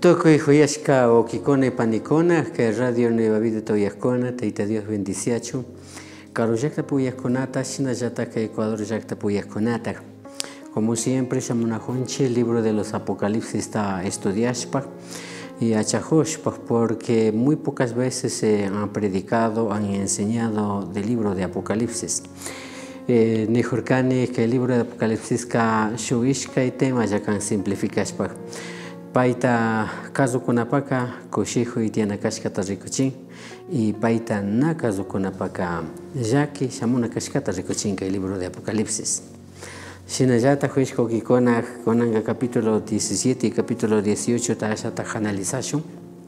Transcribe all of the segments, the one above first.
Tokoy huyashka o kikone panicona, que radio Nueva Vida toyascona, teita Dios bendiciachu. Caro yacta puyasconata, shina yata que Ecuador yacta puyasconata. Como siempre, Shamunajonchi, el libro de los Apocalipsis está estudiashpa y achajoshpa, porque muy pocas veces se han predicado, han enseñado del libro de Apocalipsis. Nijurkani que el libro de Apocalipsis ka shuishka y tema ya kan simplificashpa. Paita caso kunapaka koshijo y tiene kashkata rikuchin y paita na caso kunapaka yaki shamuna kashkata rikuchin que el libro de Apocalipsis. Shinayata juishko kikona konanga capítulo 17 y capítulo 18 ta shata analización.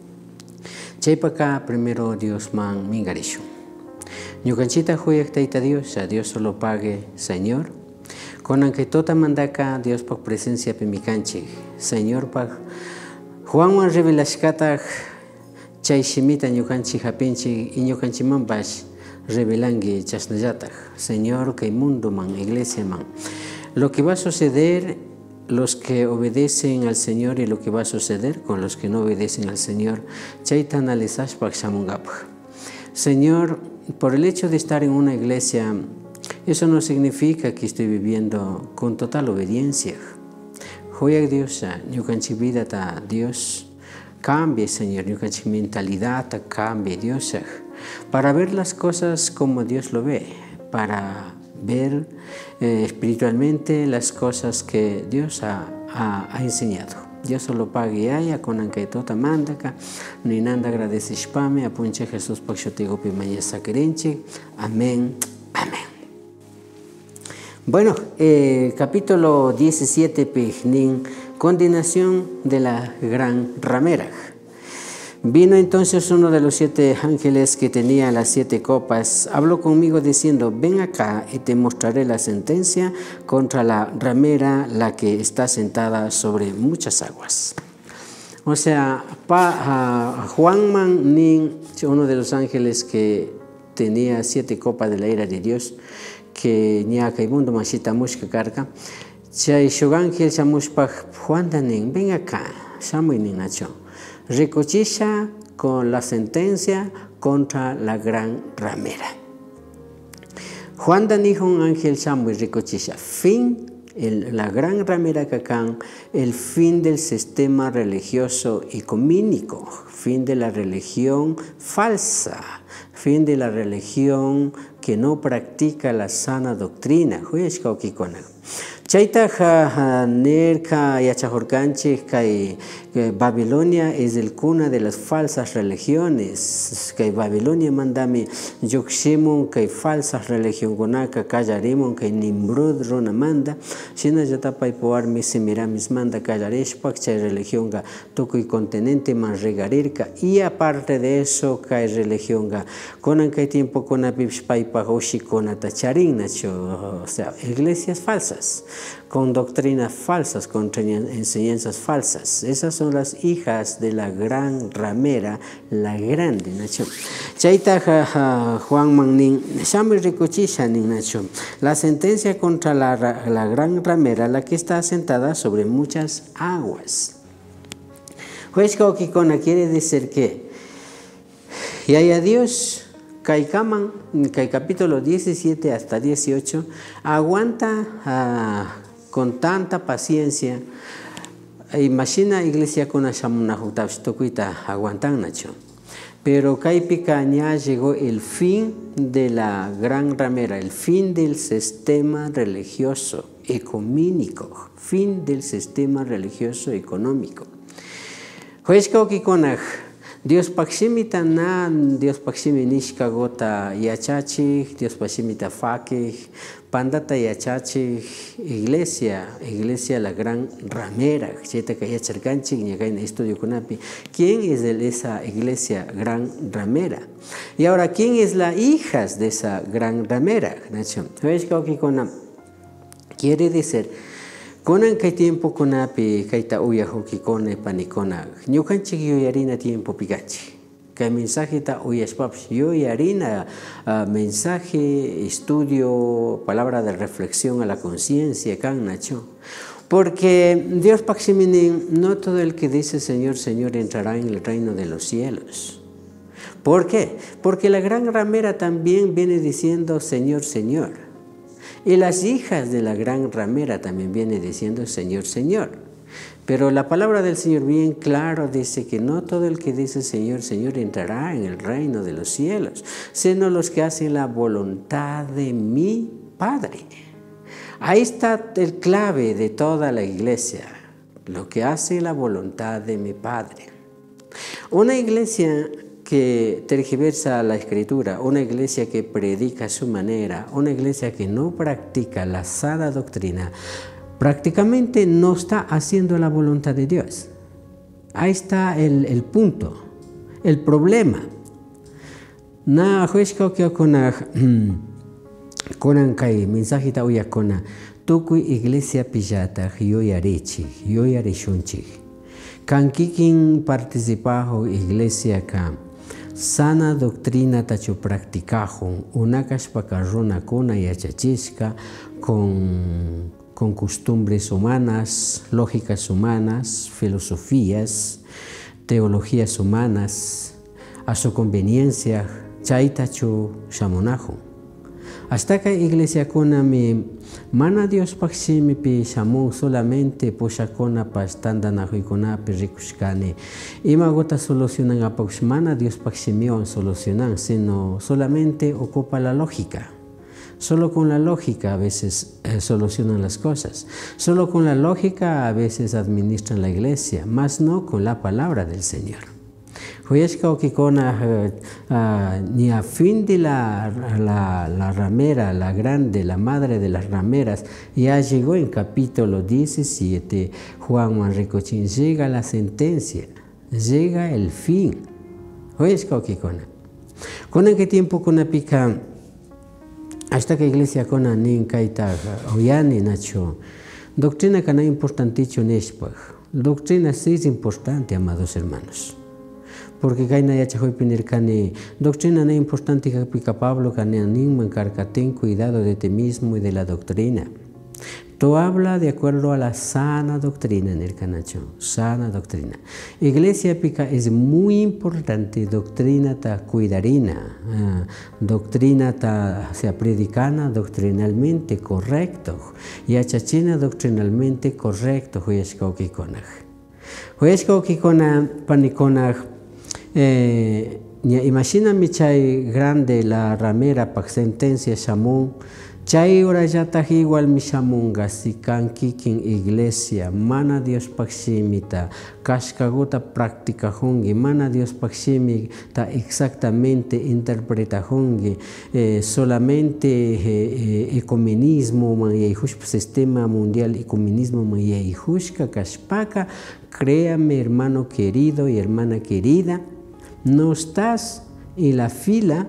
Chaypaka primero Dios man mingarishu. Ñukanchita huyaktaita Dios, a Dios solo pague Señor. Conan que tota mandaka Dios por presencia pimicanchi. Señor pag Juan Juan revelashkata chay shimita ñukanchi hapinchi y ñukanchi mambash revelangi chasnayataj. Señor que mundo man, iglesia man. Lo que va a suceder los que obedecen al Señor y lo que va a suceder con los que no obedecen al Señor. Chaita analizash pag shamungapaj. Señor, por el hecho de estar en una iglesia, eso no significa que estoy viviendo con total obediencia. Joya Dios, ñukanchi vida ta Dios cambie, Señor, ñukanchi mentalidad ta cambie, Dios, para ver las cosas como Dios lo ve, para ver espiritualmente las cosas que Dios ha enseñado. Dios solo pague haya con ancaitota mandaka, ni nanda agradece spame, apunche Jesús paxotigo pimaña saquerenche. Amén. Amén. Bueno, capítulo 17, Pejnin, condenación de la gran ramera. Vino entonces uno de los 7 ángeles que tenía las 7 copas, habló conmigo diciendo, ven acá y te mostraré la sentencia contra la ramera, la que está sentada sobre muchas aguas. O sea, Juan Man Nin, uno de los ángeles que tenía 7 copas de la ira de Dios, que ñaka y mundo mashita mushka carga, chay shugangel shamushpa Juan Danin, ven acá, shamuy nin nacho. Recochisha con la sentencia contra la gran ramera. Juan dijo un ángel Shamuy recochisha. Fin, la gran ramera cacán, el fin del sistema religioso ecumínico, fin de la religión falsa, fin de la religión que no practica la sana doctrina. Chaita nerka yachahorkanche kai Babilonia es el cuna de las falsas religiones. Kai Babilonia mandami yukshimun kai falsas religión gonaka kallarimon kai Nimrod rona manda. Shina yatapay poar misimiramis manda kallarishpak chay religión ga tokuy continente man regarirka. Y aparte de eso kai religión ga konan kai tiempo kona bibspay pagoshi kona tacharin nacho. O sea, iglesias falsas, con doctrinas falsas, con enseñanzas falsas. Esas son las hijas de la gran ramera, la grande, Nacho. Chaita Juan Magnin, Shamir Rikuchisha, Nacho. La sentencia contra la gran ramera, la que está sentada sobre muchas aguas. Juez Kikona quiere decir que, y haya Dios. Kaikaman, capítulo 17 hasta 18, aguanta con tanta paciencia. Imagina iglesia con Ashamunahutavstokuita aguantan nacho. Pero Kaipika ya llegó el fin de la gran ramera, el fin del sistema religioso ecumínico, fin del sistema religioso económico. Dios pakshimita nan, Dios pakshimi nishka gota yachachi, Dios pakshimita faki, pandata yachachi, iglesia la gran ramera, cheta kaya cherkanchi, ñagain estudio kunapi. ¿Quién es esa iglesia gran ramera? Y ahora, ¿quién es la hija de esa gran ramera? Quiere decir, Konan kay tiempo konapi kaita uyahuki kone panikona. Ñukanchik yuyarina tiempo pigachi. Kay mensaje ta uyashpaps yuyarina mensaje, estudio, palabra de reflexión a la conciencia kan nacho. Porque Dios Paximinin, no todo el que dice Señor, Señor entrará en el reino de los cielos. ¿Por qué? Porque la gran ramera también viene diciendo Señor, Señor. Y las hijas de la gran ramera también vienen diciendo Señor, Señor. Pero la palabra del Señor bien claro dice que no todo el que dice Señor, Señor entrará en el reino de los cielos, sino los que hacen la voluntad de mi Padre. Ahí está el clave de toda la iglesia, lo que hace la voluntad de mi Padre. Una iglesia que tergiversa la Escritura, una iglesia que predica a su manera, una iglesia que no practica la sana doctrina, prácticamente no está haciendo la voluntad de Dios. Ahí está el punto, el problema. Na juezco que konan kai mensaje ta uya kona tukui iglesia pillata yo yarechunchi. Kan kikin participajo iglesia ka sana doctrina tacho practicajo unakas pakarrona kona yachachisca con costumbres humanas, lógicas humanas, filosofías, teologías humanas, a su conveniencia, chaitacho shamonajo. Hasta que iglesia kona mi mana Dios paximi pi shamun solamente posha kona pa standa na huikona pi rikushkane. Ima gota solucionan a mana Dios paximion solucionan, sino solamente ocupa la lógica. Solo con la lógica a veces solucionan las cosas. Solo con la lógica a veces administran la iglesia, más no con la palabra del Señor. Ni a fin de la ramera, la grande, la madre de las rameras, ya llegó en capítulo 17, Juan Manricochín, llega la sentencia, llega el fin. ¿Con qué tiempo con pica? Hasta que iglesia kona nin kaita oyani nacho. Doctrina que no es importanticho nespag. Doctrina sí es importante, amados hermanos. Porque kaina ya chajoy pinir kane. Doctrina no es importante que pica Pablo kane nin mancarca ten cuidado de ti mismo y de la doctrina. Tú habla de acuerdo a la sana doctrina en el canacho, sana doctrina. Iglesia pica es muy importante, doctrina ta cuidarina, doctrina ta sea predicana doctrinalmente correcto, y achachina doctrinalmente correcto, huyesco kikonaj. Huyesco kikonaj panikonaj, imagina mi chay grande la ramera pa sentencia shamun. Chay ora yata igual mi shamunga si kankikin iglesia mana Dios paximita kashkaguta práctica hongi mana Dios paximita exactamente interpreta hongi solamente ecumenismo mayahushpa sistema mundial ecumenismo mayahushka kashpaka. Créame hermano querido y hermana querida, no estás en la fila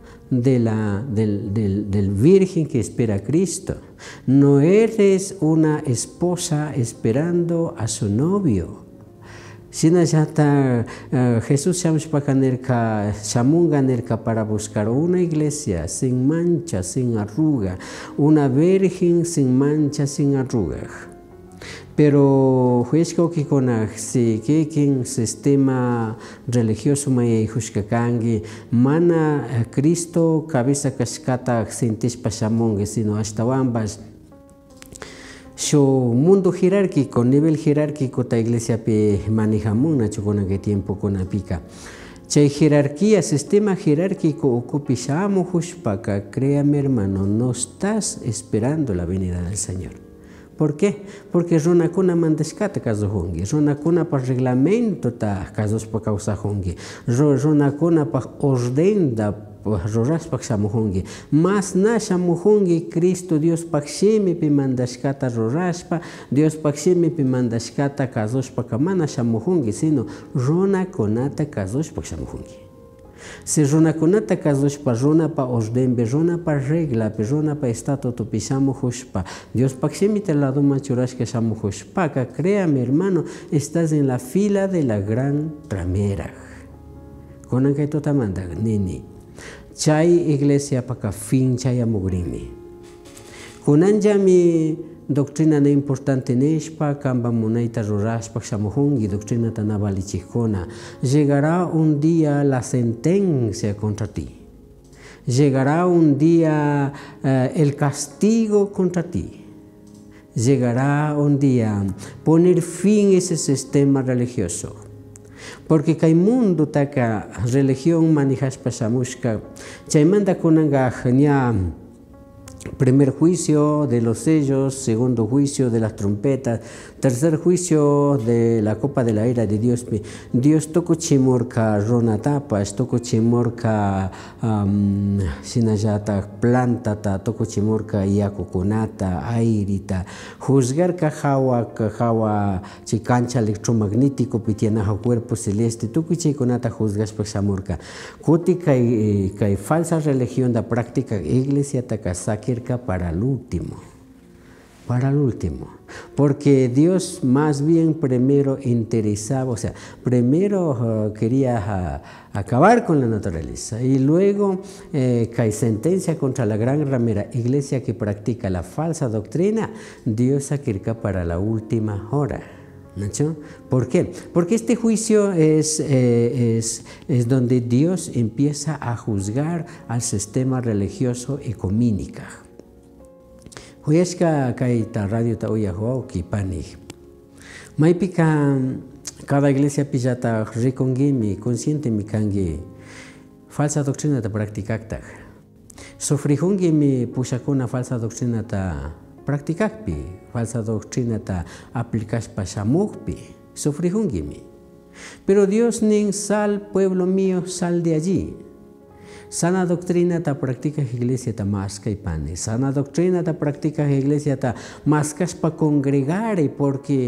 del virgen que espera a Cristo. No eres una esposa esperando a su novio. Sina yata Jesús shamunganerka para buscar una iglesia sin mancha, sin arruga, una virgen sin mancha, sin arruga. Pero juezco que con quien sistema religioso maya jushkakangi mana Cristo cabeza cascata sentis pasamongue sino hasta ambas su mundo jerárquico nivel jerárquico ta iglesia pe manejamos nacho con aquel tiempo con apica. Chay jerarquía, sistema jerárquico ocupishamo jushpaka, créame hermano, no estás esperando la venida del Señor. ¿Por qué? Porque rona kuna mandescata caso hongi, rona kuna pa reglamento ta casos pa causa hongi, rona kuna pa orden da roras pa xamuhongi, mas na xamuhongi Cristo Dios paximi pi mandascata roraspa, Dios paximi pi mandascata casos pa kamana xamuhongi, sino rona kunata casos pa xamuhongi. Si rona kunata casos pa rona pa osdembe, rona pa regla, rona pa estatuto pi xamuhushpa, Dios paximi te la doma churashka xamuhushpa, que créame hermano, estás en la fila de la gran ramera. Conan que tota manda, nini. Chay iglesia pa ka fin chay amugrimi. Conan ya mi doctrina no importante neshpa, kamba munaita rurashpa shamuhungi, doctrina tanabalichikona. Llegará un día la sentencia contra ti. Llegará un día el castigo contra ti. Llegará un día poner fin a ese sistema religioso. Porque hay mundo taka religión manijas pasamushka. Chaymanda kunanga genia. Primer juicio de los sellos, segundo juicio de las trompetas, tercer juicio de la copa de la ira de Dios. Dios toko chimorka ronatapas, toko chimorka sinayata plantata, toko chimorka yakukunata, airita, juzgar kajawa chicancha electromagnético pitianaja cuerpo celeste, toko chikunata juzgas pasamorka. Kuti kai falsa religión da práctica iglesia takasaki para el último, porque Dios más bien primero interesaba, o sea, primero quería acabar con la naturaleza y luego cae sentencia contra la gran ramera iglesia que practica la falsa doctrina, Dios acerca para la última hora. ¿No? ¿Por qué? Porque este juicio es donde Dios empieza a juzgar al sistema religioso ecuménico. Huyashka kaita radio ta uyaho kipani. Maipika cada iglesia pillata recongimi consciente mi kangi falsa doctrina ta practicacta. Sofrijungi mi pushakuna falsa doctrina ta practicakpi, falsa doctrina ta aplicashpa shamukpi, sufrijungimi. Pero Dios nin sal, pueblo mío, sal de allí. Sana doctrina ta practica iglesia ta masca y pane. Sana doctrina ta practica iglesia ta mascas pa congregare porque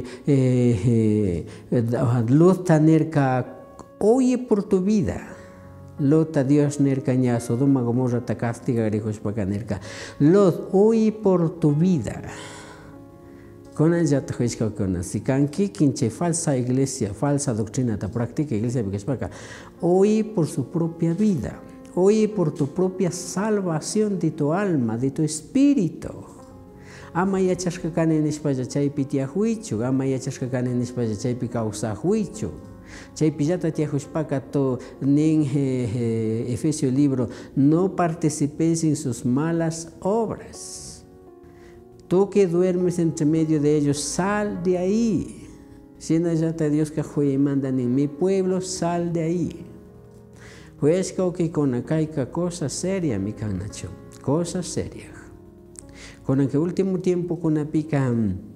luz ta nerca oye por tu vida. Lota Dios nerca ña Sodoma Gomorra ta castiga grejos pa nerca. Lot oye por tu vida. Conan ya te con si canqui quinche falsa iglesia, falsa doctrina ta practica iglesia porque oye por su propia vida. Oye por tu propia salvación de tu alma, de tu espíritu. Ama ya chascacane en España chaypi tiahuichu, ama ya chascacane en España chaypi causahuichu. Chaypi ya tiahuispaka to nin Efesio libro, no participes en sus malas obras. Tú que duermes entre medio de ellos, sal de ahí. Si no ya te Dios que juega y mandan en mi pueblo, sal de ahí. Pues que con acá cosa seria, mi canacho, cosa seria. Con el que último tiempo con la pica,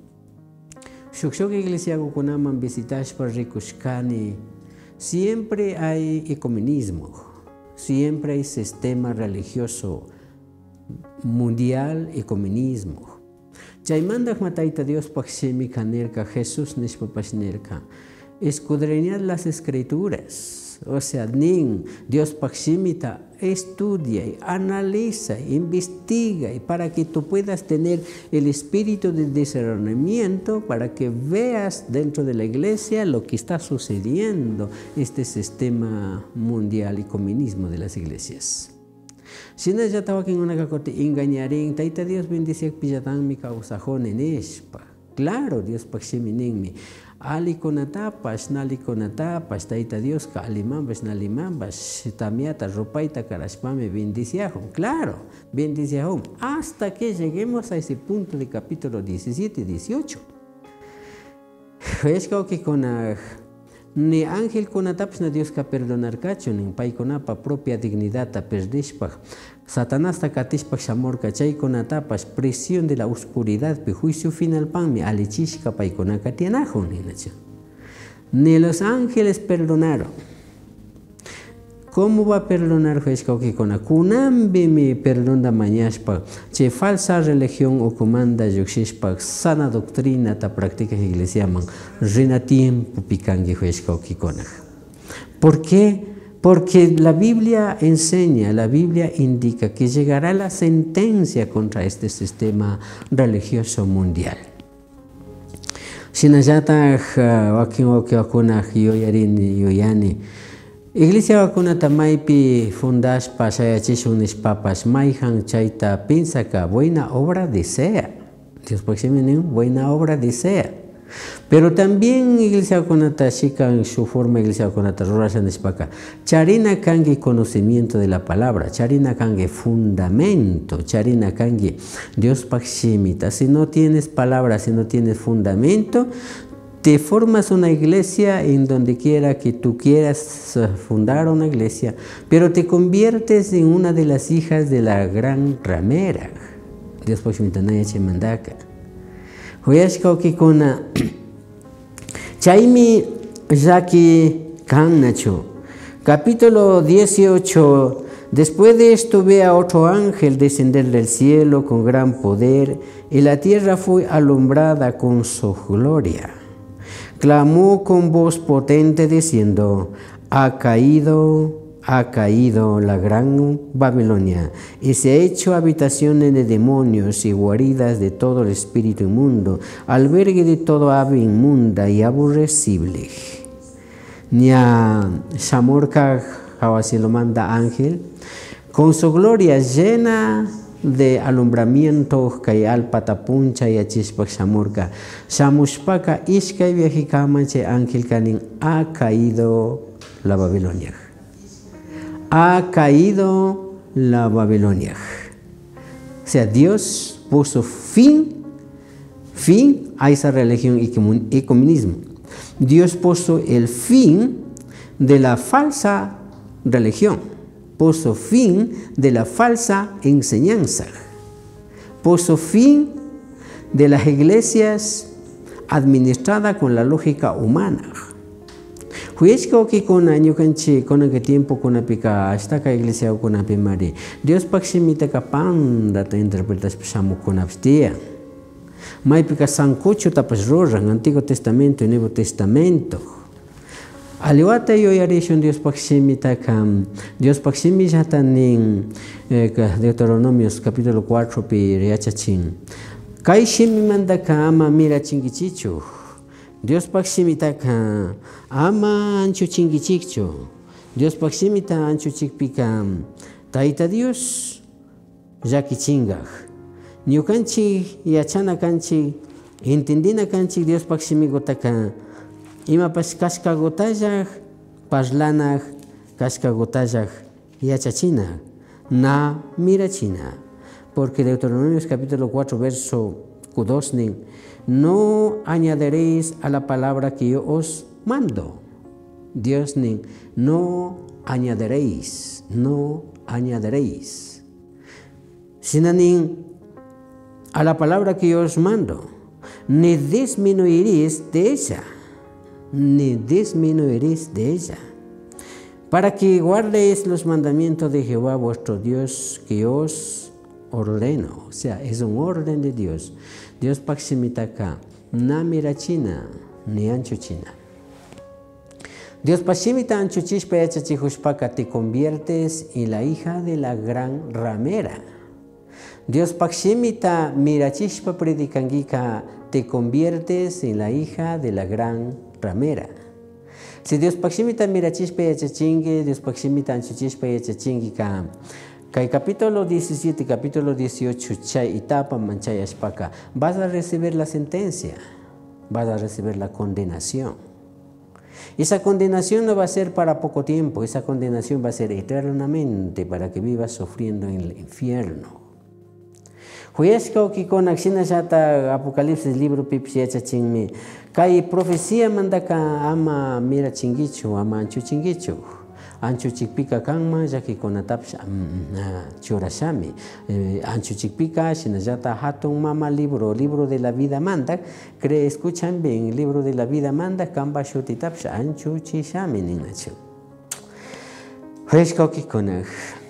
que iglesia con aman visitas para ricushkani, siempre hay ecumenismo, siempre hay sistema religioso mundial, ecumenismo. Chaymanda mataita Dios paxemi canerca, Jesús nishpapashnerca, escudriñad las escrituras. O sea, Dios paximita, estudia, analiza, investiga y para que tú puedas tener el espíritu de discernimiento, para que veas dentro de la iglesia lo que está sucediendo, este sistema mundial y comunismo de las iglesias. Si no ya estaba aquí en una cacote, engañarín, taita Dios bendice pillatán mi causajón en espa. Claro, Dios paximinenmi. Ali konatapas, nali konatapas, taita Dios ka alimambas, nalimambas, tamiata, ropaita, carashpame, bendiciajón. Claro, bendiciajón. Hasta que lleguemos a ese punto de capítulo 17 y 18. Es que con ni ángel konatapas na Dios ka perdonar cacho, ni pai konapa propia dignidad ta perdishpa. Satanás ta katishpa shamorka chay konatapas presión de la oscuridad pe juicio final panmi alichishka pai konaka tianajón ni los ángeles perdonaron. ¿Cómo va a perdonar que con kunambi me perdona mañashpa che falsa religión o comanda yuxishpa sana doctrina ta práctica iglesia man rina tiempo picangi con. ¿Por qué? Porque la Biblia enseña, la Biblia indica que llegará la sentencia contra este sistema religioso mundial. Sinayata wakina yoyani. Iglesia wakuna tamaipi fundashpa sayachishun papas maihan chaita pinsaka buena obra desea. Dios Paximi buena obra desea. Pero también iglesia conata chica en su forma iglesia conata rurasa nespaka. Charina kangi conocimiento de la palabra, charina kangi fundamento, charina kangi Dios Paximita. Si no tienes palabra, si no tienes fundamento, te formas una iglesia en donde quiera que tú quieras fundar una iglesia, pero te conviertes en una de las hijas de la gran ramera. Dios Paximita naya chemandaka. Huyashka okikuna Chaimi Jaki Kannacho. Capítulo 18. Después de esto ve a otro ángel descender del cielo con gran poder, y la tierra fue alumbrada con su gloria. Clamó con voz potente diciendo: ha caído la gran Babilonia, y se ha hecho habitaciones de demonios y guaridas de todo el espíritu inmundo, albergue de todo ave inmunda y aborrecible. Nia Shamorka Hawasi lo manda ángel, con su gloria llena de alumbramiento, Kayal Patapuncha y Achispak Shamorka, Shamushpaka Ishkai Viajikamache ángel Kanin, ha caído la Babilonia. Ha caído la Babilonia. O sea, Dios puso fin a esa religión y comunismo. Dios puso el fin de la falsa religión, puso fin de la falsa enseñanza, puso fin de las iglesias administradas con la lógica humana. Huyeshka que con año canchi, con que tiempo con apica, hasta que iglesia con apimari. Dios paximita capanda te interpretas pesamo con abstia. Mai pica sancocho tapas roja en Antiguo Testamento y Nuevo Testamento. Aliwata yo yarishon Dios paximita cam. Dios paximita tanin Deuteronomios capítulo 4 pi riachachin. Kai shimi manda kama mira chingichichu. Dios paximita ka ama ancho chingichicho. Dios paximita ancho chikpika taita Dios yaki chingaj. Nyukanchi yachana kanchi entendina kanchi Dios paximigotaka ima pas kaskagotayaj parlanaj kaskagotayaj yachachina na mirachina. Porque Deuteronomios capítulo 4 verso 2 no añadiréis a la palabra que yo os mando. Dios no añadiréis, no añadiréis. Sino a la palabra que yo os mando, ni disminuiréis de ella, ni disminuiréis de ella, para que guardéis los mandamientos de Jehová vuestro Dios que os ordeno. O sea, es un orden de Dios. Dios paximitaka, na mirachina, ni anchuchina. Dios paximita anchuchishpa yachachihushpaka, te conviertes en la hija de la gran ramera. Dios paximita mirachishpa predicangika, te conviertes en la hija de la gran ramera. Si Dios paximita mirachishpa yachachingue, Dios paximita anchuchishpa yachachingika, Kai capítulo 17, capítulo 18, chay etapa manchay ashpaka, vas a recibir la sentencia, vas a recibir la condenación. Esa condenación no va a ser para poco tiempo, esa condenación va a ser eternamente para que vivas sufriendo en el infierno. Huyashka que con acción yata Apocalipsis libro pipsiacha chingme, kai profecía mandaka ama mira chingicho, ama anchu chingicho. Ancho chikpika kanma yaki konatapsha chorashami. Ancho chikpika shinayata hatun mama libro de la vida manda. Escuchan bien, libro de la vida manda kamba shutitapsha ancho chishami ninacho. Fresco kikonaj.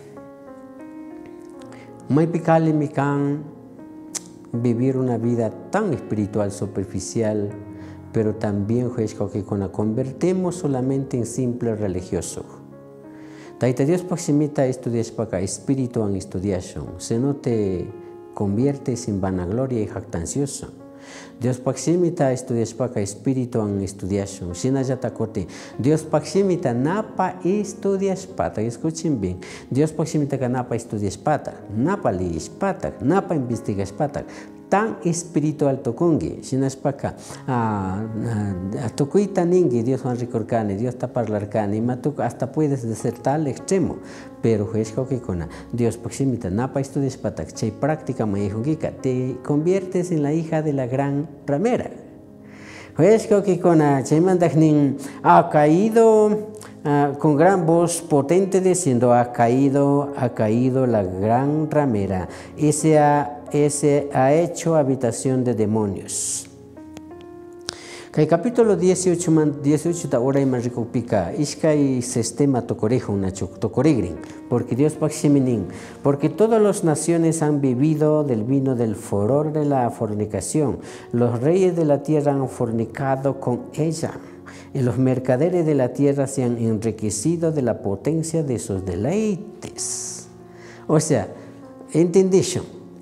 Mai pikali mikan vivir una vida tan espiritual superficial, pero también fresco que convertimos solamente en simple religioso. Taita Dios paximita estudias para espíritu en estudiación, se no te conviertes en vanagloria y jactancioso. Dios paximita estudias para espíritu en estudiación, sina yatacote. Dios paximita napa estudias pata, escuchen bien. Dios paximita napa estudias pata, napa lees pata, napa investigas pata. tan espiritual tocongi, shinashpaka, tukuita ningi, Dios van ricorcani, Dios taparlarcani, matuk hasta puedes de ser tal extremo, pero juezco que con Dios proximita, napa estudies patak, chay práctica maijungika, te conviertes en la hija de la gran ramera. Juezco que con chaymandagnin ha caído con gran voz potente diciendo, ha caído la gran ramera, ese ha hecho habitación de demonios. El capítulo 18 ahora más rico pica, iskai sistema tocorejo tocoregrin, porque Dios paximinin, porque todas las naciones han bebido del vino del furor de la fornicación, los reyes de la tierra han fornicado con ella, y los mercaderes de la tierra se han enriquecido de la potencia de sus deleites. O sea, entendéis,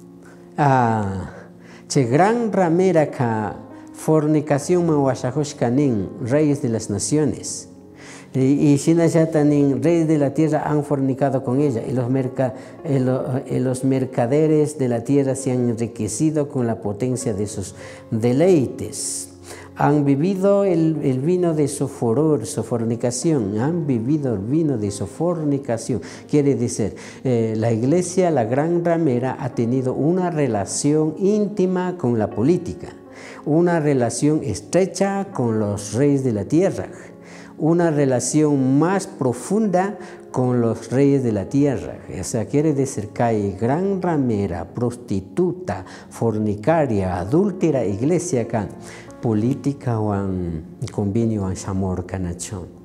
che gran ramera ka fornicación mawashahoshkanin, reyes de las naciones, y Shinayatanin, reyes de la tierra han fornicado con ella, y los mercaderes de la tierra se han enriquecido con la potencia de sus deleites. Han bebido el vino de su furor, su fornicación, han bebido el vino de su fornicación. Quiere decir, la iglesia, la gran ramera, ha tenido una relación íntima con la política, una relación estrecha con los reyes de la tierra, una relación más profunda con los reyes de la tierra. O sea, quiere decir que hay gran ramera, prostituta, fornicaria, adúltera, iglesia que política o convenio en Shamor Canachón.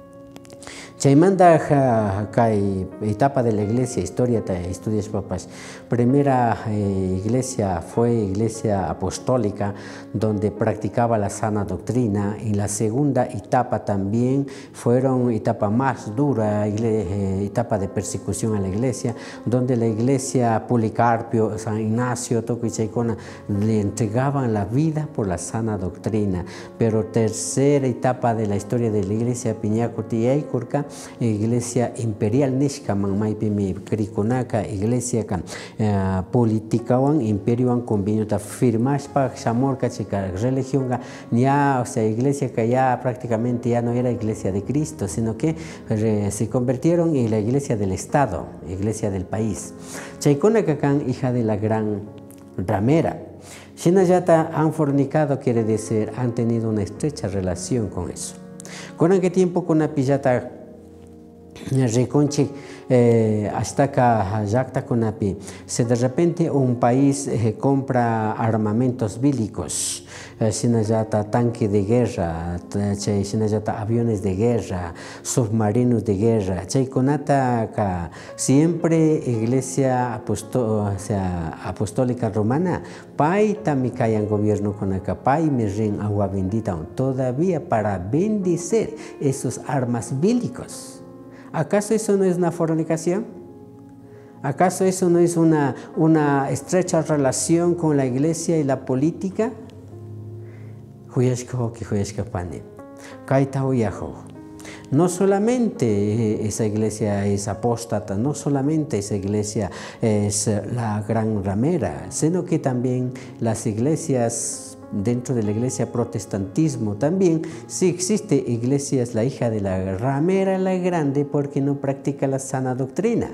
Chaymanda kai etapa de la iglesia, historia de estudios papas. Primera iglesia fue iglesia apostólica donde practicaba la sana doctrina, y la segunda etapa también fueron etapa más dura, etapa de persecución a la iglesia, donde la iglesia Policarpio, San Ignacio, Toco y Chaicona le entregaban la vida por la sana doctrina. Pero tercera etapa de la historia de la iglesia Piñacuti y Eikurka, iglesia imperial nishka manmaipimi krikunaka iglesia kan politikawan imperioan convenio ta firmashpa shamorka chica religión ya, o sea, iglesia que ya prácticamente ya no era iglesia de Cristo, sino que se convirtieron en la iglesia del Estado, iglesia del país. Chaikona kakan, hija de la gran ramera. Shinayata han fornicado, quiere decir, han tenido una estrecha relación con eso. ¿Con qué tiempo con la pillata reconche hasta que jacta conapi, si de repente un país compra armamentos bélicos, sinayata tanque de guerra, sinayata aviones de guerra, submarinos de guerra, chayconata ka siempre iglesia apostólica romana, pai tamikayan gobierno con acá, pai me rin agua bendita todavía para bendicer esos armas bélicos. ¿Acaso eso no es una fornicación? ¿Acaso eso no es una estrecha relación con la iglesia y la política? No solamente esa iglesia es apóstata, no solamente esa iglesia es la gran ramera, sino que también las iglesias dentro de la iglesia protestantismo también sí existe iglesias, la hija de la ramera, la grande, porque no practica la sana doctrina.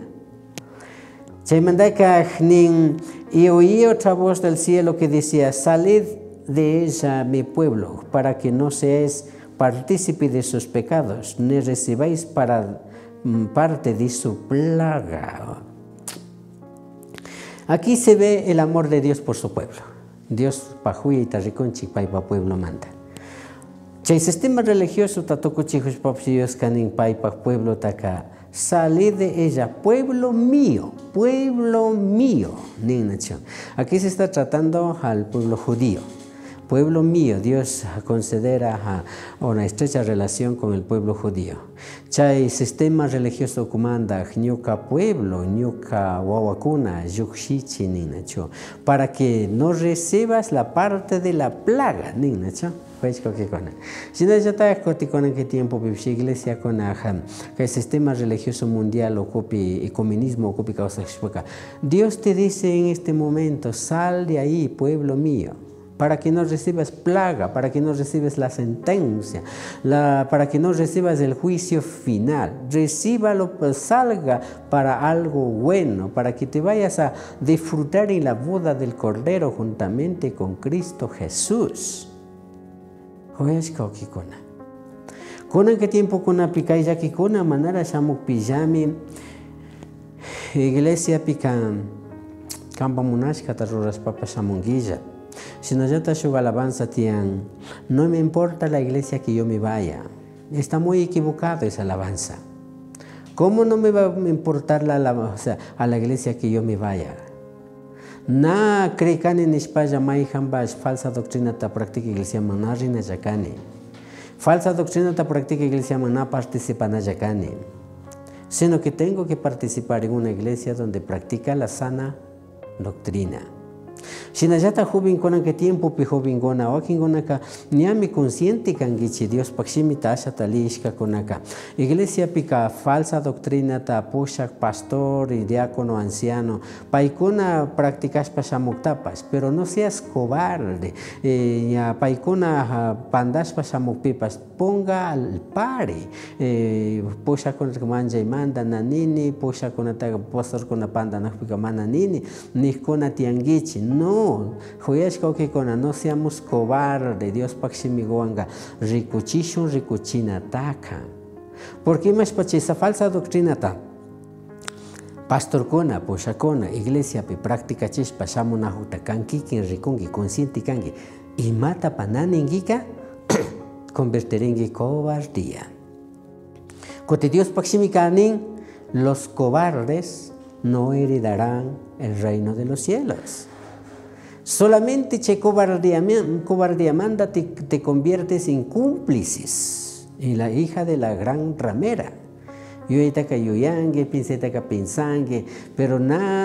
Y oí otra voz del cielo que decía, salid de ella mi pueblo, para que no seáis partícipe de sus pecados, ni recibáis parte de su plaga. Aquí se ve el amor de Dios por su pueblo. Dios pajuya y tariconchi paipa pueblo manda. Chay sistema religioso tatoko chijos papsillos canin paipa pueblo taka. Salid de ella, pueblo mío, nin nación. Aquí se está tratando al pueblo judío. Pueblo mío, Dios considera una estrecha relación con el pueblo judío. Chay sistema religioso comanda ñuka pueblo, ñuka wawakuna, yukshichi ninacho, para que no recibas la parte de la plaga, ninacho. pues que con si no ya está con en qué tiempo vive iglesia con que el sistema religioso mundial ocupe el comunismo ocupe causa Dios te dice en este momento, sal de ahí, pueblo mío, para que no recibas plaga, para que no recibas la sentencia, para que no recibas el juicio final. Recíbalo, salga para algo bueno, para que te vayas a disfrutar en la boda del Cordero juntamente con Cristo Jesús. ¿Con qué tiempo con aplicáis ya que con manera llamamos pijami iglesia pican campa monástica tarroras papas samunguilla. Si no ya te alabanza tian, no me importa la iglesia que yo me vaya. Está muy equivocado esa alabanza. ¿Cómo no me va a importar la alabanza a la iglesia que yo me vaya? Na crecan en España mai jambas falsa doctrina ta práctica iglesia manarina yakane. Falsa doctrina ta práctica iglesia maná participa na yakane. Sino que tengo que participar en una iglesia donde practica la sana doctrina. Si no ya está joven con qué tiempo pi joven gona o quien gona ka ni a mi consciente kangichi Dios pakshimita asha talishka con acá iglesia pica falsa doctrina ta pushak pastor y diácono anciano paikuna practicas pasamuktapas pero no seas cobarde ya paikuna pandas pasamukpipas ponga al pare pusha con manja y manda nanini pusha con ata pastor con panda nakpika mananini ni con tiangichi no, no seamos cobardes, Dios paximigoanga, ricuchisho, ricuchina taca. ¿Por qué más pache esa falsa doctrina ta? Pastor kona, poshakona, iglesia pe práctica chish pasamuna juta kanki, quien ricongi, consciente kangi, y mata pananingika, convertirengi cobardía. Cote Dios paximicanin, los cobardes no heredarán el reino de los cielos. Solamente che cobardía manda te conviertes en cómplices, en la hija de la gran ramera. Yo itaka yuyangue, pincetaka pinsangue, pero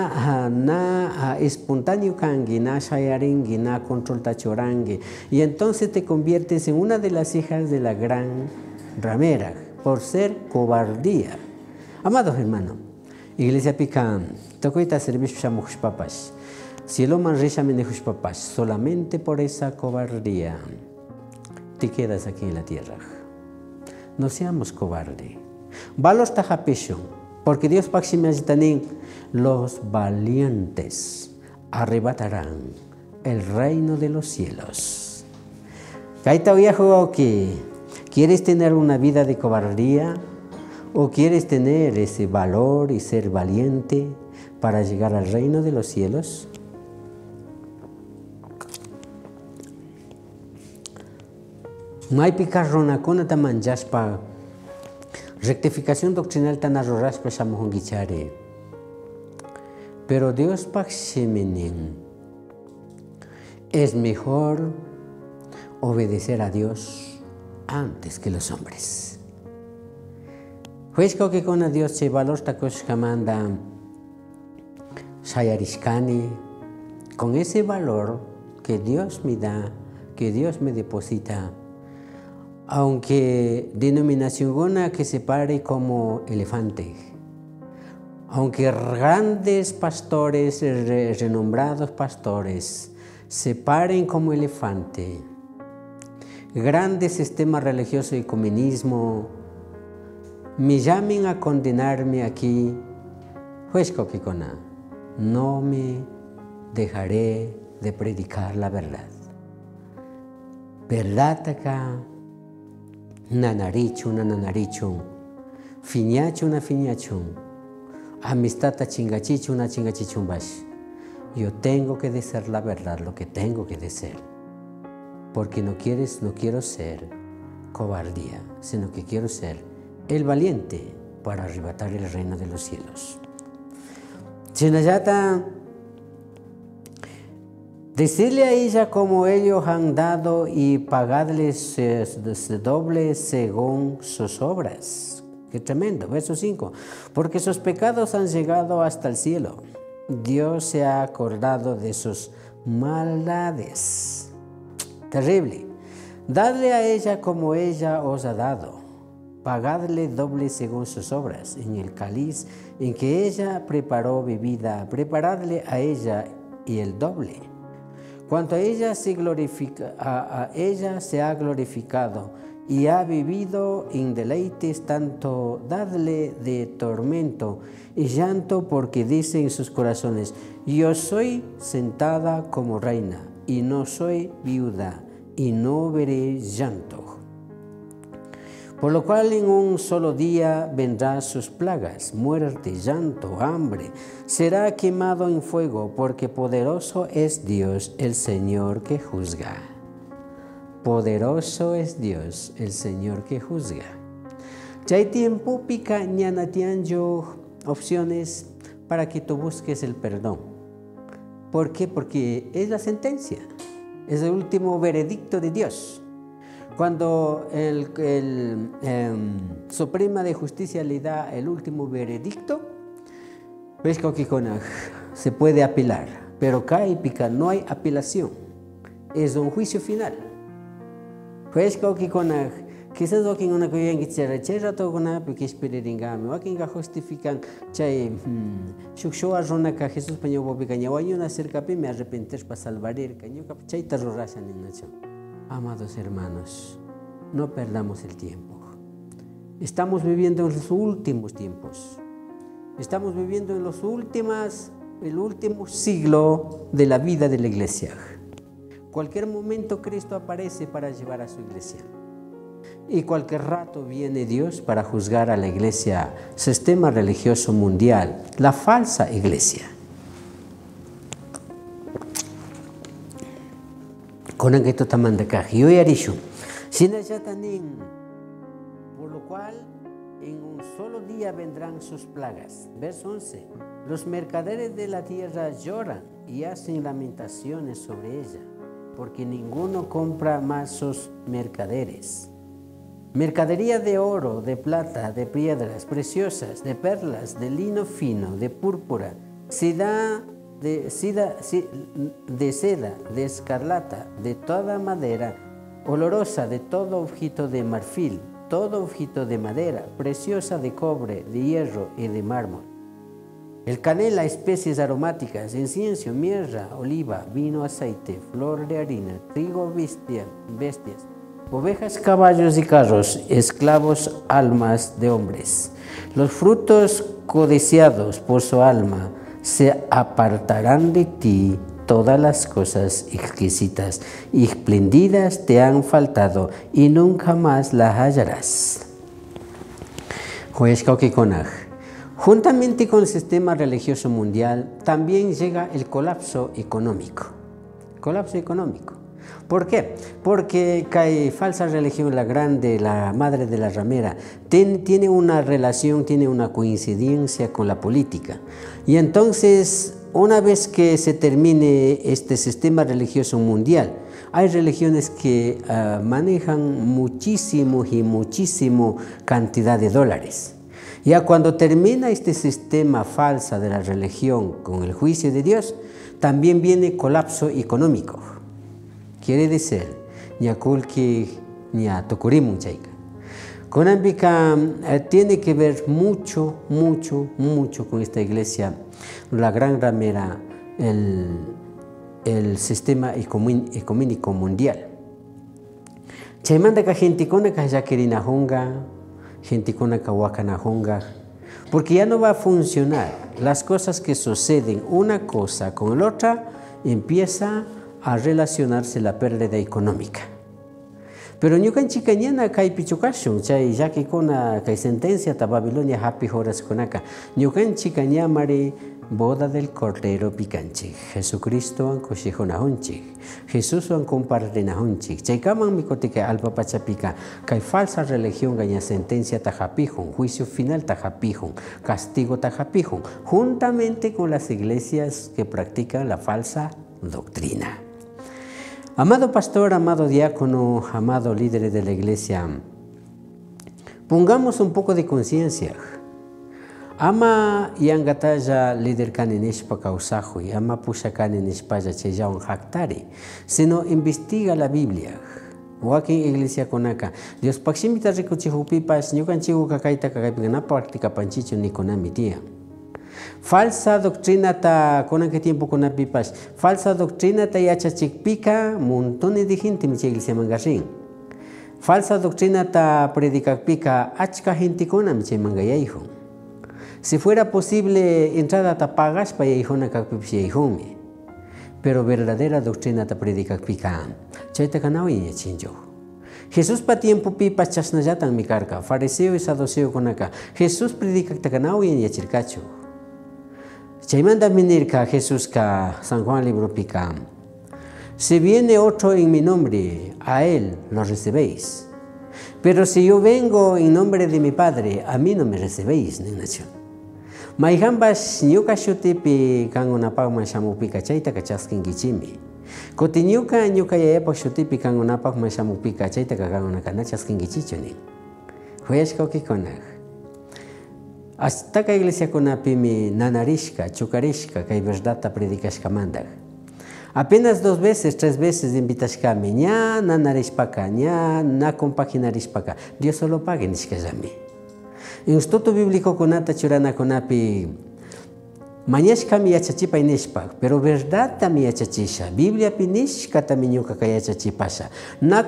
na espontáneo kangue, na shayaringue, na control tachorangue. Y entonces te conviertes en una de las hijas de la gran ramera, por ser cobardía. Amados hermanos, iglesia pican, tocoita servicio shamush papas. Si lo manrisha menejos papás, solamente por esa cobardía te quedas aquí en la tierra. No seamos cobardes. Valos tajapisho, porque Dios paximajitanin, los valientes arrebatarán el reino de los cielos. Kaita viejo que ¿quieres tener una vida de cobardía? ¿O quieres tener ese valor y ser valiente para llegar al reino de los cielos? Maipica ronacona tamanjaspa rectificación doctrinal tan arroraspa shamohongichare. Pero Dios paxemenen es mejor obedecer a Dios antes que los hombres. Juezco que con a Dios se valor tacos camanda shayarishkani con ese valor que Dios me da, que Dios me deposita. Aunque denominación gona que se pare como elefante, aunque grandes pastores, renombrados pastores, se paren como elefante, grandes sistemas religiosos y comunismo, me llamen a condenarme aquí, pues coquicona, no me dejaré de predicar la verdad. Verdad acá. Nanarichu, fiñachu, amistad chingachichu, chingachichumbas. Yo tengo que decir la verdad, lo que tengo que decir. Porque no quiero ser cobardía, sino que quiero ser el valiente para arrebatar el reino de los cielos. Chinayata, decirle a ella como ellos han dado y pagadles doble según sus obras. Qué tremendo. Verso 5. Porque sus pecados han llegado hasta el cielo. Dios se ha acordado de sus maldades. Terrible. Dadle a ella como ella os ha dado. Pagadle doble según sus obras. En el cáliz en que ella preparó bebida, preparadle a ella y el doble. Cuanto a ella se ha glorificado y ha vivido en deleites, tanto dadle de tormento y llanto, porque dice en sus corazones: yo soy sentada como reina y no soy viuda y no veré llanto. Por lo cual en un solo día vendrán sus plagas, muerte, llanto, hambre. Será quemado en fuego, porque poderoso es Dios, el Señor que juzga. Poderoso es Dios, el Señor que juzga. Ya hay tiempo, pica, ñana tianyo, opciones para que tú busques el perdón. ¿Por qué? Porque es la sentencia, es el último veredicto de Dios. Cuando el Suprema de Justicia le da el último veredicto, ves que se puede apelar, pero acá y pica no hay apelación, es un juicio final. Ves que quizás lo que una cosa que se rechaza todo con porque espereringame, o que justifican chay shukshoa rona que Jesús paño bobicaña o ayuna cerca me arrepentir para salvar el caño que chay tarrorrasan en nación. Amados hermanos, no perdamos el tiempo. Estamos viviendo en los últimos tiempos. Estamos viviendo en el último siglo de la vida de la iglesia. Cualquier momento Cristo aparece para llevar a su iglesia. Y cualquier rato viene Dios para juzgar a la iglesia, sistema religioso mundial, la falsa iglesia. Con que esto también de caja. Yo ya dicho, por lo cual en un solo día vendrán sus plagas. Verso 11. Los mercaderes de la tierra lloran y hacen lamentaciones sobre ella, porque ninguno compra más sus mercaderes. Mercadería de oro, de plata, de piedras preciosas, de perlas, de lino fino, de púrpura, de seda, de escarlata, de toda madera, olorosa, de todo objeto de marfil, todo objeto de madera, preciosa de cobre, de hierro y de mármol. El canela, especies aromáticas, incienso, mirra, oliva, vino, aceite, flor de harina, trigo, bestias, ovejas, caballos y carros, esclavos, almas de hombres. Los frutos codiciados por su alma se apartarán de ti. Todas las cosas exquisitas y espléndidas te han faltado y nunca más las hallarás. Juntamente con el sistema religioso mundial también llega el colapso económico. Colapso económico. ¿Por qué? Porque hay falsa religión, la grande, la madre de la ramera, tiene una relación, tiene una coincidencia con la política. Y entonces, una vez que se termine este sistema religioso mundial, hay religiones que manejan muchísimo cantidad de dólares. Ya cuando termina este sistema falsa de la religión con el juicio de Dios, también viene colapso económico. Quiere decir, ñakulki ña tokurimun chayka. Conambika tiene que ver mucho con esta iglesia, la gran ramera, el sistema económico mundial. Chaymanda ka gente con ka yaquerina honga, gente con ka wakana honga, porque ya no va a funcionar. Las cosas que suceden una cosa con la otra empieza a relacionarse la pérdida económica. Pero ñukan chicañana kay pichukashun, chay yaki kuna kay sentencia ta Babilonia happy horas kunaka. Ñukan chicaña mari boda del Cordero picanchi. Jesucristo an kushihonahunchi. Jesús an compartenahunchi. Chay kaman mikotika alpa pachapika kay falsa religión gaña sentencia ta japijun, juicio final ta japijun, castigo ta japijun, juntamente con las iglesias que practican la falsa doctrina. Amado pastor, amado diácono, amado líder de la iglesia, pongamos un poco de conciencia. Ama yangataya líder kanenishpa kausajuy, ama pusha kanenishpaya cheyawan jactari, sino investiga la Biblia. wakin iglesia kunaka Dios pakshimita rikuchihupipas ñukanchiku kakaita kakaypikana práctica panchichu nikunami tiyan. Falsa doctrina ta kunanka tiempo kunapipas falsa doctrina ta yachachikpika montones de gente mi iglesia mangarin. Falsa doctrina ta predicakpika achka gente kunami chay mangayayhu. Si fuera posible entrada ta pagashpa yayhuna kakpipish yayhumi. Pero verdadera doctrina ta predicakpika chayta kanawi yachinjo. Jesús pa tiempo pipas chasnallatan mi karka fariseo y saduceo kunaka Jesús predicakta kanawi yachirkachu. Chaymanta minirka Jesús ka San Juan libro pica. Si viene otro en mi nombre, a él lo recibéis. Pero si yo vengo en nombre de mi Padre, a mí no me recibéis, nación. Maijambas ñuka shutipi kan unapak mashamupika chayta kachaskinkichimi. Kuti ñuka yayapak shutipi kan unapak mashamupika chayta kan unakana chaskinkichichunin. Huyashka ukikonak. Hasta que iglesia kunapimi nanarishka, chukarishka, kay verdadta predikashkamandak. Apenas 2 veces, 3 veces invitashkami, ña nanarishpaka, ña nakompaginarishpaka. Dios solo pague nishkallami. Instituto bíblico kunata churana kunapi mañashkami yachachipay nishpak, pero verdadta mi yachachisha. Biblia pinishkata miñuka kay yachachipasha. Na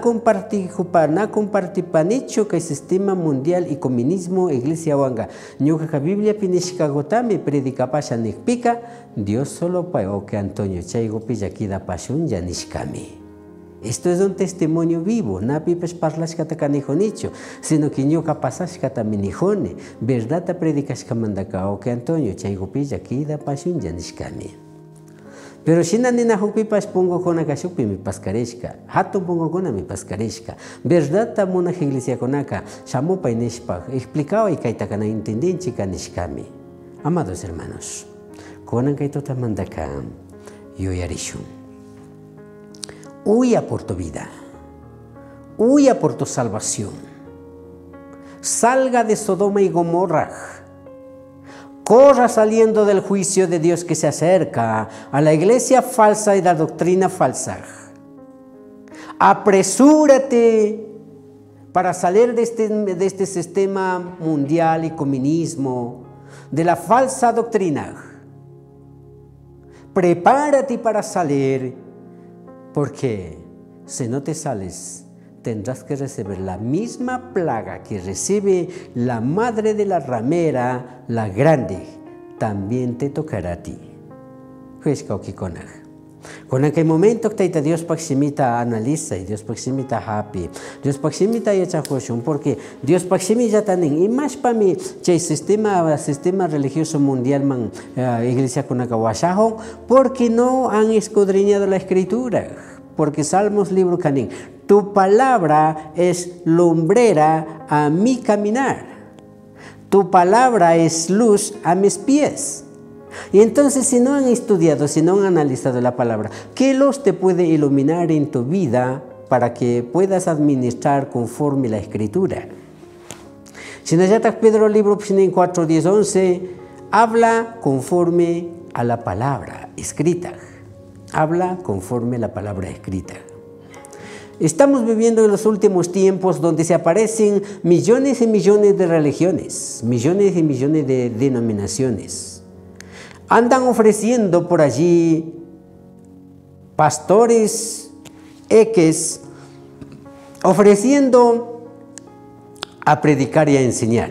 compartipanichu kay sistema mundial y comunismo iglesia wanga. Ñuka ka Biblia pinishka gotami predicapasha nikpika. Dios solo pago que Antonio chaygo pillakida pashun ya nishkami. Esto es un testimonio vivo, no pipes parlashkata kanijonicho, sino que ñuka pasashkata minijone, verdad predicashka mandaka o que Antonio chaygo pillakida pashun ya nishkami. Pero shina nina hupipas pongo kona kashupi mi paskarishka, hatun pongo kona mi paskarishka, verdad ta muna iglesia konaka, shamupa inishpak, explicaba y kaita kana intendinchi kanishkami. Amados hermanos, konan kaitota mandaka, yo yarishun. Huya por tu vida, huya por tu salvación, salga de Sodoma y Gomorra, corra saliendo del juicio de Dios que se acerca a la iglesia falsa y la doctrina falsa. Apresúrate para salir de este sistema mundial y comunismo, de la falsa doctrina. Prepárate para salir. Porque si no te sales, tendrás que recibir la misma plaga que recibe la madre de la ramera, la grande, también te tocará a ti. Con aquel momento que Dios pakshimita analiza y Dios pakshimita happy, Dios pakshimita yachajoshun, porque Dios pakshimita tanin y más para mí, chay sistema religioso mundial man iglesia con akawashajo, porque no han escudriñado la escritura, porque Salmos libro canin, tu palabra es lumbrera a mi caminar, tu palabra es luz a mis pies. Y entonces, si no han estudiado, si no han analizado la palabra, ¿qué luz te puede iluminar en tu vida para que puedas administrar conforme la Escritura? Sinayatak Pedro libro 4, 10, 11 habla conforme a la palabra escrita. Habla conforme a la palabra escrita. Estamos viviendo en los últimos tiempos donde se aparecen millones y millones de religiones, millones y millones de denominaciones. Andan ofreciendo por allí pastores X, ofreciendo a predicar y a enseñar.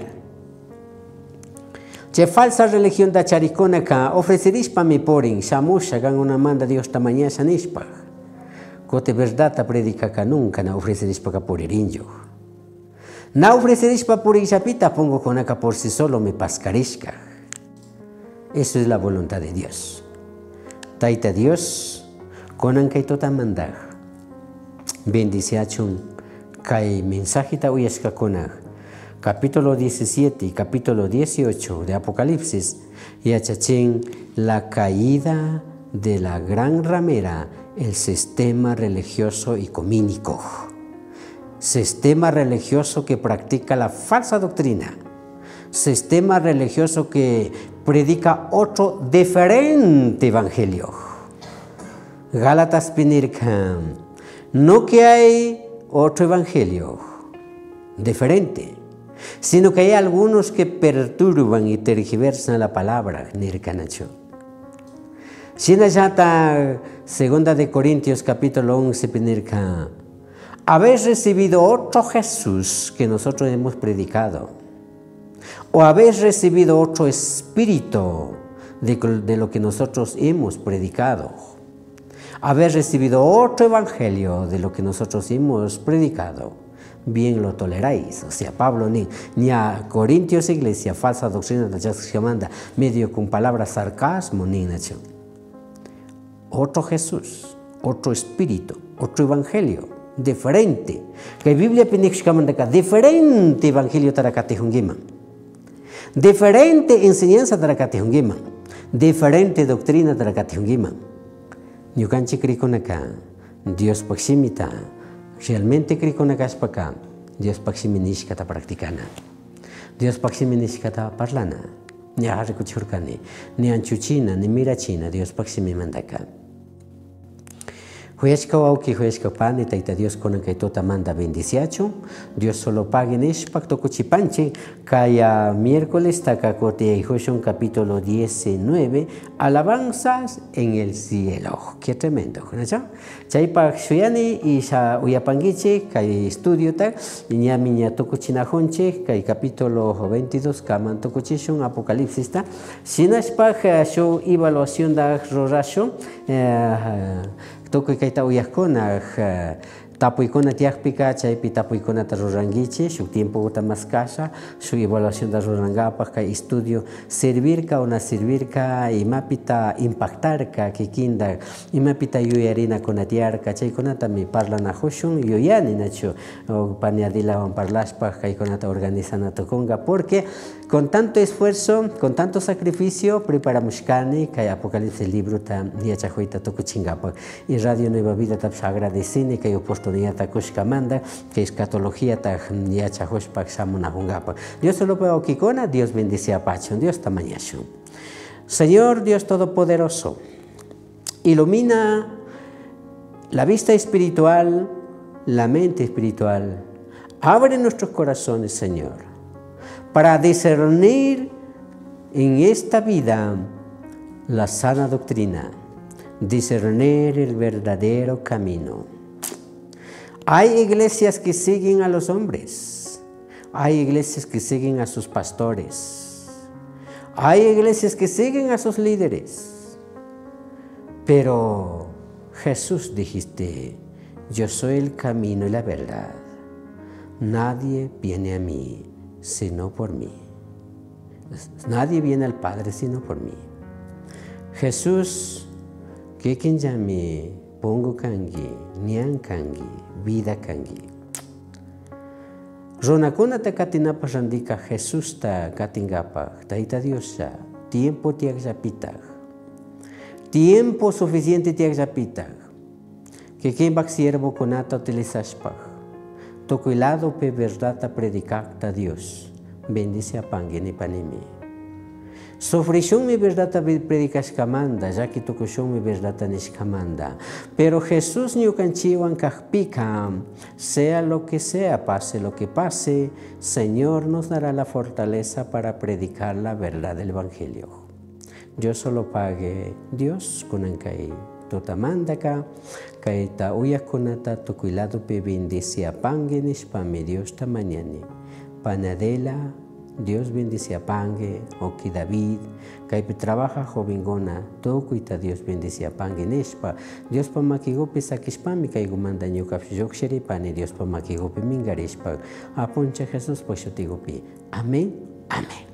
Che falsa religión da chariconaka ofreceris pa mi porin, shamusha gan una manda Dios tamaña sanishpa. Cote verdad a predica que nunca na ofreceris pa caporirinjo. Na ofreceris pa purishapita pongo con acá por si solo me pascarishka. Eso es la voluntad de Dios. Taita Dios, konan kay tota mandag. Bendiciachun kay mensaje ta uyashka konag. Capítulo 17 y capítulo 18 de Apocalipsis. Yachachín, la caída de la gran ramera, el sistema religioso y comínico. Sistema religioso que practica la falsa doctrina. Sistema religioso que predica otro diferente evangelio. Gálatas pinirkam. No que hay otro evangelio diferente, sino que hay algunos que perturban y tergiversan la palabra. Si ya segunda de Corintios capítulo 11, habéis recibido otro Jesús que nosotros hemos predicado, o habéis recibido otro espíritu de lo que nosotros hemos predicado, habéis recibido otro evangelio de lo que nosotros hemos predicado, bien lo toleráis. O sea, Pablo ni a Corintios iglesia falsa doctrina de que manda medio con palabras sarcasmo ni nación. Otro Jesús, otro espíritu, otro evangelio diferente. Que la Biblia manda acá diferente evangelio tarakate hungima, diferente enseñanza tarakate hungima, diferente doctrina tarakate hungima. Ñukanchik rikunaka Dios pakshimita realmente rikunaka spaka Dios pakshimi nishkata practicana, Dios pakshimi nishkata parlana, ni harikuchurkani, ni anchuchina, ni mirachina, Dios pakshimi mandaka. Huyashka wauki, huyashka pani, taita Dios konan kay tota manda bendiciacho, Dios solo pague nishpak tokuchipanche, kaya miércoles takakote Joshon capítulo 19, alabanzas en el cielo. Qué tremendo, ¿no? Chaypa shuyani y sha uyapangiche, kay estudio tak, iña miña tokuchinajonche, kay capítulo 22, kaman tokuchishon, apocalipsis ta, sinashpak show evaluación da rorasho, Toku kaita uyakuna tapuikuna tiakpika chaypi tapuikunata rurangichi shuk tiempo uta maskasha su evaluación da rurangapa kay estudio servirka o no servirka imapita impactarka kikinda imapita yuyarina kunatiarka chaykunata mi parlana hushun yuyani nacho paniadilawan parlashpa kaykunata organizana tokonga porque con tanto esfuerzo, con tanto sacrificio, preparamos kani kay Apocalipsis libro ta niachajuita tokuchingapa y Radio Nueva Vida ta agradecine kay oportunidad ta kushkamanda que escatología ta niachajushpa samuna jungapa. Dios solo puede okikona, Dios bendice a Pachon, Dios tamañacho. Señor Dios Todopoderoso, ilumina la vista espiritual, la mente espiritual, abre nuestros corazones, Señor, para discernir en esta vida la sana doctrina, discernir el verdadero camino. Hay iglesias que siguen a los hombres, hay iglesias que siguen a sus pastores, hay iglesias que siguen a sus líderes, pero Jesús dijiste, yo soy el camino y la verdad, nadie viene a mí sino por mí. Nadie viene al Padre sino por mí. Jesús, que quien llame pongo kangi, nian kangi, vida kangi. Ronakuna ta katinapa randika Jesús ta katingapa, taita Diosa, tiempo tiak zapitag, tiempo suficiente tiak zapitag, que quien bak siervo konata utilizashpag. Toco el lado pe verdad ta predicacta Dios, bendice a pangeni panimi. Sofrishon mi verdad ta predicas camanda, ya que tocoshon mi verdad ta nishkamanda. Pero Jesús ni ucanchiwan kajpika, sea lo que sea, pase lo que pase, Señor nos dará la fortaleza para predicar la verdad del Evangelio. Yo solo pague Dios con ankai. Totamandaka, kaita uyakunata tukuilado pe bendice a pangue nishpame Dios tamañani. Panadela, Dios bendice a pangue, oki David, kaipe trabaja jovingona, tokuita Dios bendice a pangue nishpa. Dios pamakigope sakishpami kaigumanda nyukap yoksheri pane Dios pamakigope mingarishpa. Aponcha Jesús poshotigope. Amén, amén.